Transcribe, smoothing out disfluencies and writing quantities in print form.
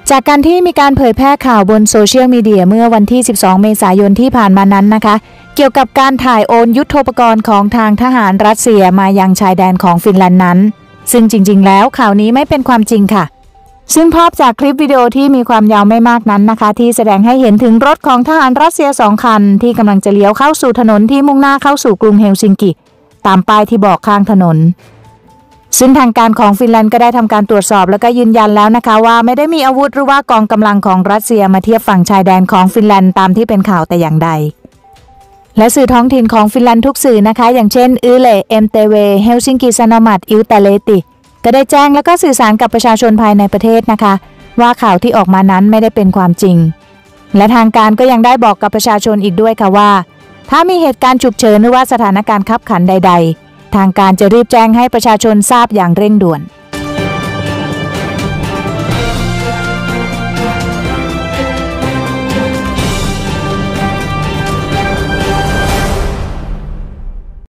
จากการที่มีการเผยแพร่ข่าวบนโซเชียลมีเดียเมื่อวันที่ 12 เมษายนที่ผ่านมานั้นนะคะเกี่ยวกับการถ่ายโอนยุทโธปกรณ์ของทางทหารรัสเซียมายังชายแดนของฟินแลนด์นั้นซึ่งจริงๆแล้วข่าวนี้ไม่เป็นความจริงค่ะซึ่งภาพจากคลิปวิดีโอที่มีความยาวไม่มากนั้นนะคะที่แสดงให้เห็นถึงรถของทหารรัสเซีย2 คันที่กำลังจะเลี้ยวเข้าสู่ถนนที่มุ่งหน้าเข้าสู่กรุงเฮลซิงกิตามป้ายที่บอกข้างถนนซึ่งทางการของฟินแลนด์ก็ได้ทำการตรวจสอบแล้วก็ยืนยันแล้วนะคะว่าไม่ได้มีอาวุธหรือว่ากองกำลังของรัสเซียมาเทียบฝั่งชายแดนของฟินแลนด์ตามที่เป็นข่าวแต่อย่างใดและสื่อท้องถิ่นของฟินแลนด์ทุกสื่อนะคะอย่างเช่นYLE-MTVเฮลซิงกิซานอมัตอิลตาเลติก็ได้แจ้งแล้วก็สื่อสารกับประชาชนภายในประเทศนะคะว่าข่าวที่ออกมานั้นไม่ได้เป็นความจริงและทางการก็ยังได้บอกกับประชาชนอีกด้วยค่ะว่าถ้ามีเหตุการณ์ฉุกเฉินหรือว่าสถานการณ์คับขันใดๆทางการจะรีบแจ้งให้ประชาชนทราบอย่างเร่งด่วน